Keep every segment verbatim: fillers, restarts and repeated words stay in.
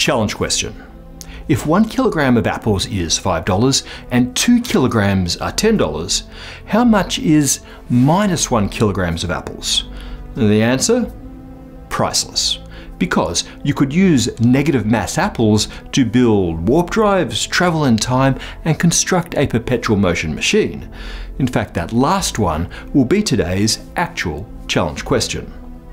Challenge question. If one kilogram of apples is five dollars and two kilograms are ten dollars, how much is minus one kilograms of apples? The answer? Priceless. Because you could use negative mass apples to build warp drives, travel in time, and construct a perpetual motion machine. In fact, that last one will be today's actual challenge question.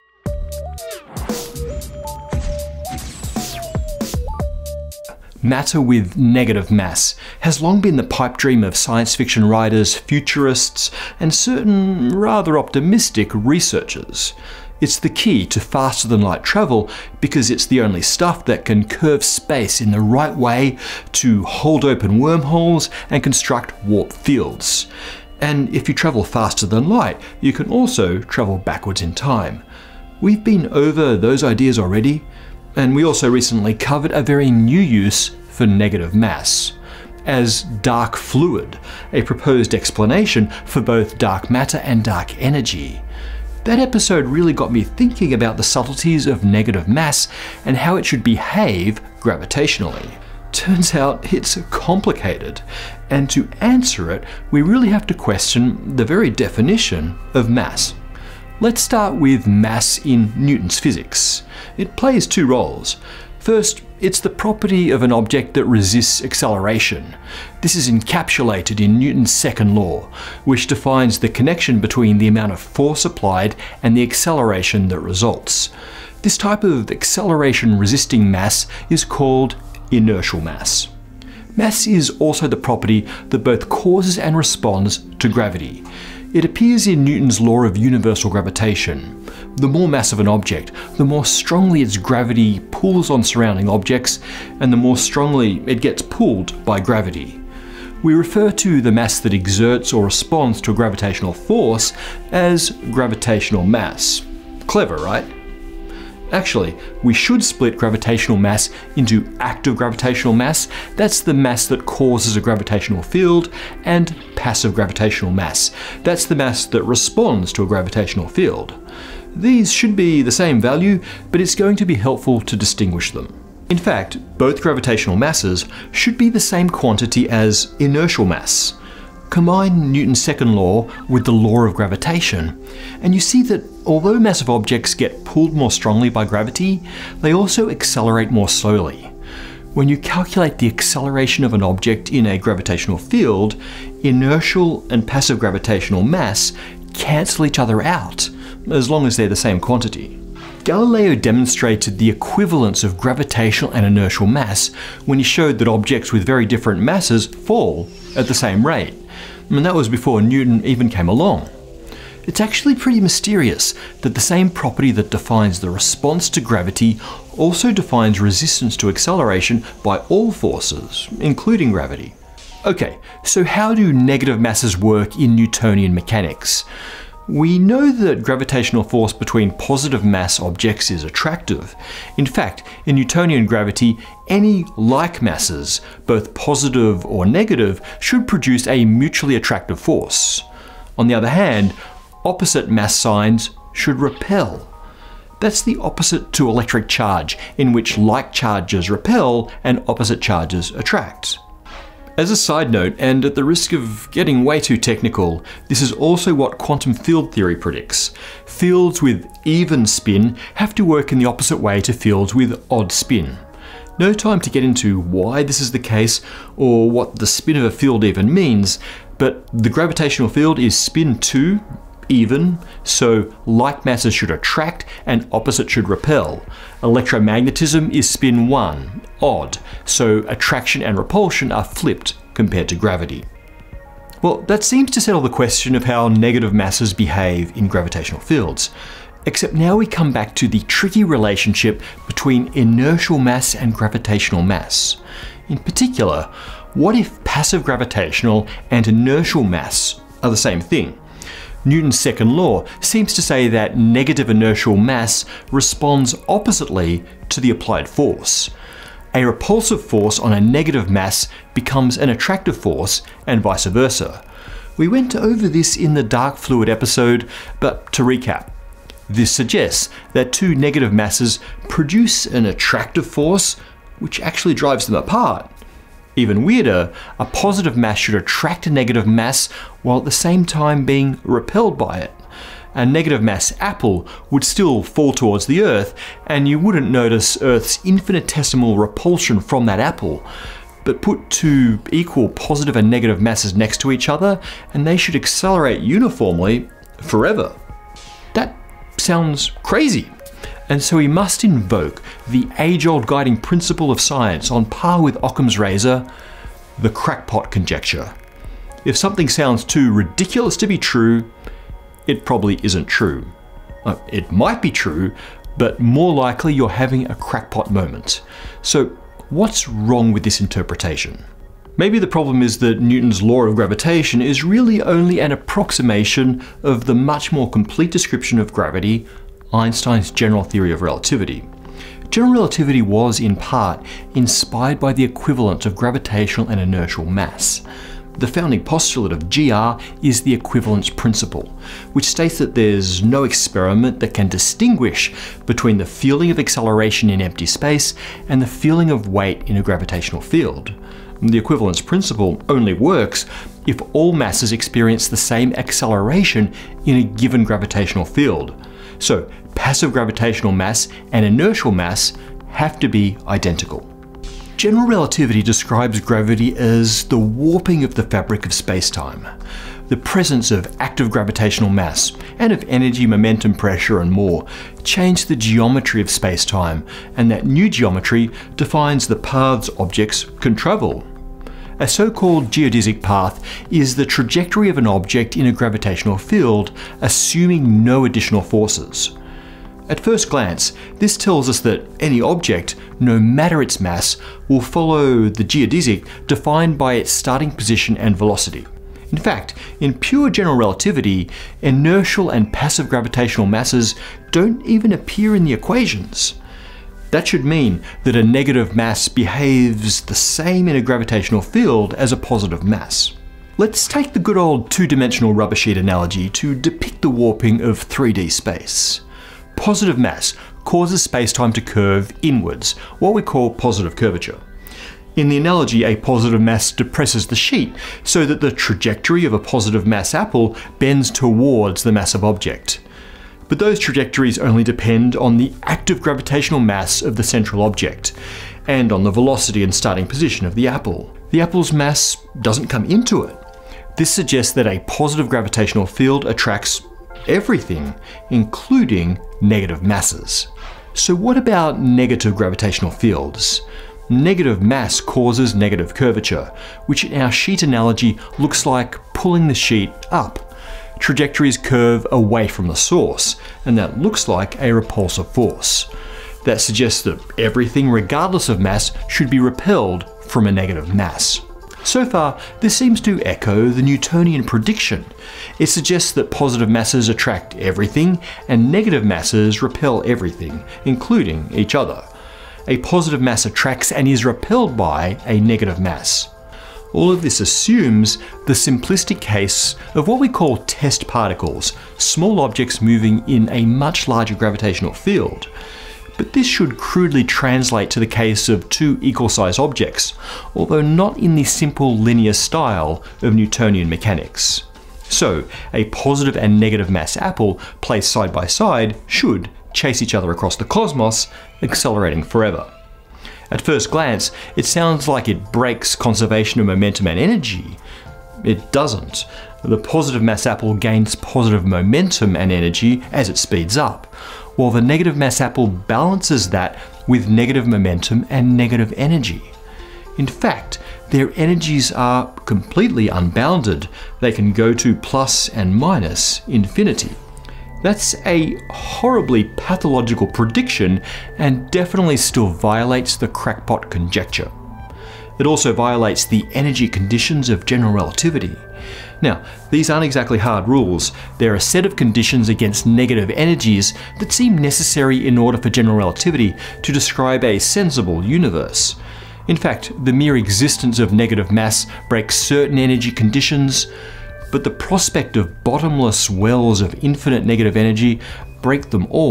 Matter with negative mass has long been the pipe dream of science fiction writers, futurists, and certain rather optimistic researchers. It's the key to faster than light travel because it's the only stuff that can curve space in the right way to hold open wormholes and construct warp fields. And if you travel faster than light, you can also travel backwards in time. We've been over those ideas already, and we also recently covered a very new use for negative mass as dark fluid, a proposed explanation for both dark matter and dark energy. That episode really got me thinking about the subtleties of negative mass and how it should behave gravitationally. Turns out it's complicated, and to answer it, we really have to question the very definition of mass. Let's start with mass in Newton's physics. It plays two roles. First, it's the property of an object that resists acceleration. This is encapsulated in Newton's second law, which defines the connection between the amount of force applied and the acceleration that results. This type of acceleration-resisting mass is called inertial mass. Mass is also the property that both causes and responds to gravity. It appears in Newton's law of universal gravitation. The more mass of an object, the more strongly its gravity pulls on surrounding objects, and the more strongly it gets pulled by gravity. We refer to the mass that exerts or responds to a gravitational force as gravitational mass. Clever, right? Actually, we should split gravitational mass into active gravitational mass, that's the mass that causes a gravitational field, and passive gravitational mass, that's the mass that responds to a gravitational field. These should be the same value, but it's going to be helpful to distinguish them. In fact, both gravitational masses should be the same quantity as inertial mass. Combine Newton's second law with the law of gravitation, and you see that although massive objects get pulled more strongly by gravity, they also accelerate more slowly. When you calculate the acceleration of an object in a gravitational field, inertial and passive gravitational mass cancel each other out, as long as they're the same quantity. Galileo demonstrated the equivalence of gravitational and inertial mass when he showed that objects with very different masses fall at the same rate. And that was before Newton even came along. It's actually pretty mysterious that the same property that defines the response to gravity also defines resistance to acceleration by all forces, including gravity. Okay, so how do negative masses work in Newtonian mechanics? We know that gravitational force between positive mass objects is attractive. In fact, in Newtonian gravity, any like masses, both positive or negative, should produce a mutually attractive force. On the other hand, opposite mass signs should repel. That's the opposite to electric charge, in which like charges repel and opposite charges attract. As a side note, and at the risk of getting way too technical, this is also what quantum field theory predicts. Fields with even spin have to work in the opposite way to fields with odd spin. No time to get into why this is the case or what the spin of a field even means, but the gravitational field is spin two, even, so like masses should attract and opposite should repel. Electromagnetism is spin one, odd, so attraction and repulsion are flipped compared to gravity. Well, that seems to settle the question of how negative masses behave in gravitational fields. Except now we come back to the tricky relationship between inertial mass and gravitational mass. In particular, what if passive gravitational and inertial mass are the same thing? Newton's second law seems to say that negative inertial mass responds oppositely to the applied force. A repulsive force on a negative mass becomes an attractive force, and vice versa. We went over this in the dark fluid episode, but to recap, this suggests that two negative masses produce an attractive force which actually drives them apart. Even weirder, a positive mass should attract a negative mass while at the same time being repelled by it. A negative mass apple would still fall towards the Earth, and you wouldn't notice Earth's infinitesimal repulsion from that apple. But put two equal positive and negative masses next to each other, and they should accelerate uniformly forever. That sounds crazy. And so we must invoke the age-old guiding principle of science on par with Occam's razor, the crackpot conjecture. If something sounds too ridiculous to be true, it probably isn't true. Uh, it might be true, but more likely you're having a crackpot moment. So what's wrong with this interpretation? Maybe the problem is that Newton's law of gravitation is really only an approximation of the much more complete description of gravity, Einstein's general theory of relativity. General relativity was, in part, inspired by the equivalent of gravitational and inertial mass. The founding postulate of G R is the equivalence principle, which states that there's no experiment that can distinguish between the feeling of acceleration in empty space and the feeling of weight in a gravitational field. The equivalence principle only works if all masses experience the same acceleration in a given gravitational field. So passive gravitational mass and inertial mass have to be identical. General relativity describes gravity as the warping of the fabric of space-time. The presence of active gravitational mass and of energy, momentum, pressure, and more change the geometry of space-time, and that new geometry defines the paths objects can travel. A so-called geodesic path is the trajectory of an object in a gravitational field, assuming no additional forces. At first glance, this tells us that any object, no matter its mass, will follow the geodesic defined by its starting position and velocity. In fact, in pure general relativity, inertial and passive gravitational masses don't even appear in the equations. That should mean that a negative mass behaves the same in a gravitational field as a positive mass. Let's take the good old two-dimensional rubber sheet analogy to depict the warping of three D space. Positive mass causes space-time to curve inwards, what we call positive curvature. In the analogy, a positive mass depresses the sheet so that the trajectory of a positive mass apple bends towards the massive object. But those trajectories only depend on the active gravitational mass of the central object, and on the velocity and starting position of the apple. The apple's mass doesn't come into it. This suggests that a positive gravitational field attracts everything, including negative masses. So what about negative gravitational fields? Negative mass causes negative curvature, which in our sheet analogy looks like pulling the sheet up. Trajectories curve away from the source, and that looks like a repulsive force. That suggests that everything, regardless of mass, should be repelled from a negative mass. So far, this seems to echo the Newtonian prediction. It suggests that positive masses attract everything, and negative masses repel everything, including each other. A positive mass attracts and is repelled by a negative mass. All of this assumes the simplistic case of what we call test particles, small objects moving in a much larger gravitational field. But this should crudely translate to the case of two equal-sized objects, although not in the simple linear style of Newtonian mechanics. So, a positive and negative mass apple placed side by side should chase each other across the cosmos, accelerating forever. At first glance, it sounds like it breaks conservation of momentum and energy. It doesn't. The positive mass apple gains positive momentum and energy as it speeds up, while the negative mass apple balances that with negative momentum and negative energy. In fact, their energies are completely unbounded. They can go to plus and minus infinity. That's a horribly pathological prediction and definitely still violates the crackpot conjecture. It also violates the energy conditions of general relativity. Now, these aren't exactly hard rules. They're a set of conditions against negative energies that seem necessary in order for general relativity to describe a sensible universe. In fact, the mere existence of negative mass breaks certain energy conditions, but the prospect of bottomless wells of infinite negative energy break them all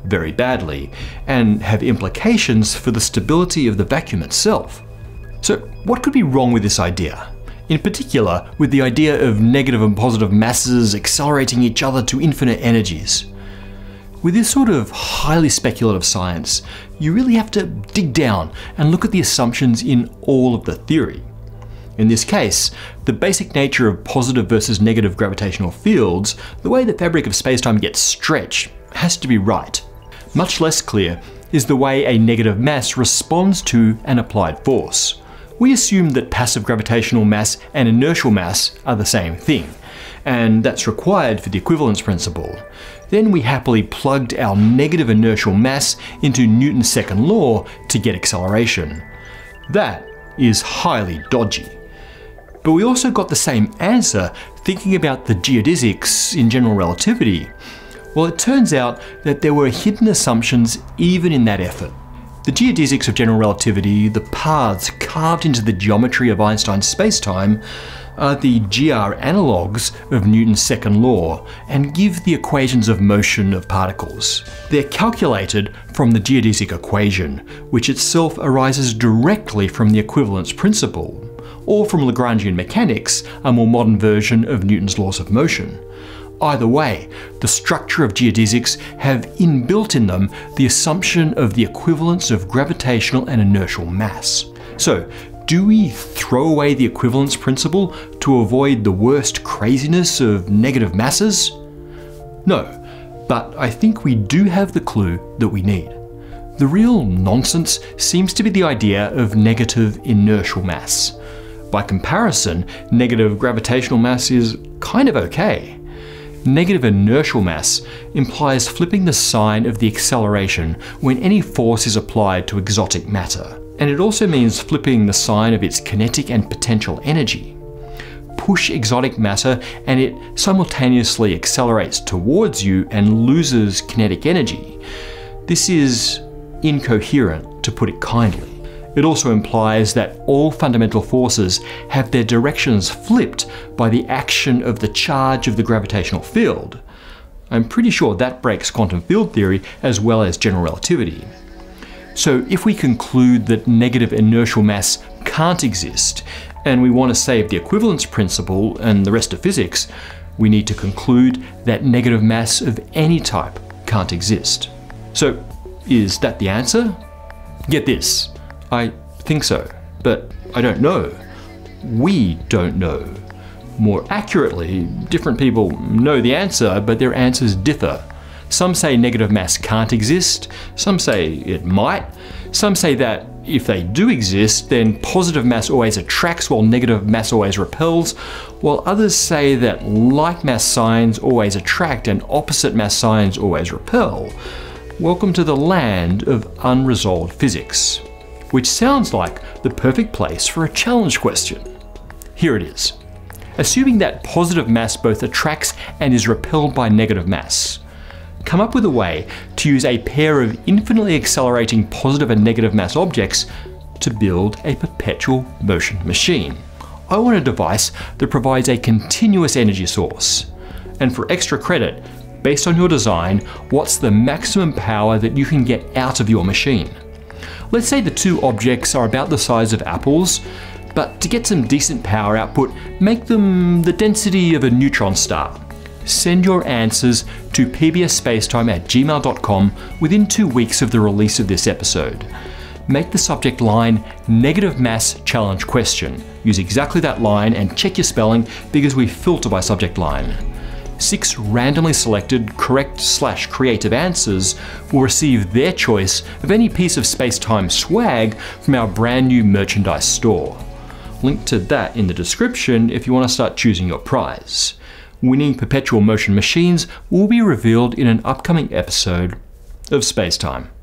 very badly, and have implications for the stability of the vacuum itself. So what could be wrong with this idea? In particular, with the idea of negative and positive masses accelerating each other to infinite energies. With this sort of highly speculative science, you really have to dig down and look at the assumptions in all of the theory. In this case, the basic nature of positive versus negative gravitational fields, the way the fabric of spacetime gets stretched, has to be right. Much less clear is the way a negative mass responds to an applied force. We assume that passive gravitational mass and inertial mass are the same thing, and that's required for the equivalence principle. Then we happily plugged our negative inertial mass into Newton's second law to get acceleration. That is highly dodgy. But we also got the same answer thinking about the geodesics in general relativity. Well, it turns out that there were hidden assumptions even in that effort. The geodesics of general relativity, the paths carved into the geometry of Einstein's spacetime, are the G R analogues of Newton's second law and give the equations of motion of particles. They're calculated from the geodesic equation, which itself arises directly from the equivalence principle, or from Lagrangian mechanics, a more modern version of Newton's laws of motion. Either way, the structure of geodesics have inbuilt in them the assumption of the equivalence of gravitational and inertial mass. So, do we throw away the equivalence principle to avoid the worst craziness of negative masses? No, but I think we do have the clue that we need. The real nonsense seems to be the idea of negative inertial mass. By comparison, negative gravitational mass is kind of okay. Negative inertial mass implies flipping the sign of the acceleration when any force is applied to exotic matter. And it also means flipping the sign of its kinetic and potential energy. Push exotic matter and it simultaneously accelerates towards you and loses kinetic energy. This is incoherent, to put it kindly. It also implies that all fundamental forces have their directions flipped by the action of the charge of the gravitational field. I'm pretty sure that breaks quantum field theory as well as general relativity. So if we conclude that negative inertial mass can't exist, and we want to save the equivalence principle and the rest of physics, we need to conclude that negative mass of any type can't exist. So is that the answer? Get this. I think so, but I don't know. We don't know. More accurately, different people know the answer, but their answers differ. Some say negative mass can't exist, some say it might, some say that if they do exist, then positive mass always attracts while negative mass always repels, while others say that like mass signs always attract and opposite mass signs always repel. Welcome to the land of unresolved physics. Which sounds like the perfect place for a challenge question. Here it is. Assuming that positive mass both attracts and is repelled by negative mass, come up with a way to use a pair of infinitely accelerating positive and negative mass objects to build a perpetual motion machine. I want a device that provides a continuous energy source. And for extra credit, based on your design, what's the maximum power that you can get out of your machine? Let's say the two objects are about the size of apples, but to get some decent power output, make them the density of a neutron star. Send your answers to p b s spacetime at gmail dot com within two weeks of the release of this episode. Make the subject line negative mass challenge question. Use exactly that line and check your spelling because we filter by subject line. Six randomly selected correct slash creative answers will receive their choice of any piece of space-time swag from our brand new merchandise store. Link to that in the description if you want to start choosing your prize. Winning perpetual motion machines will be revealed in an upcoming episode of Spacetime.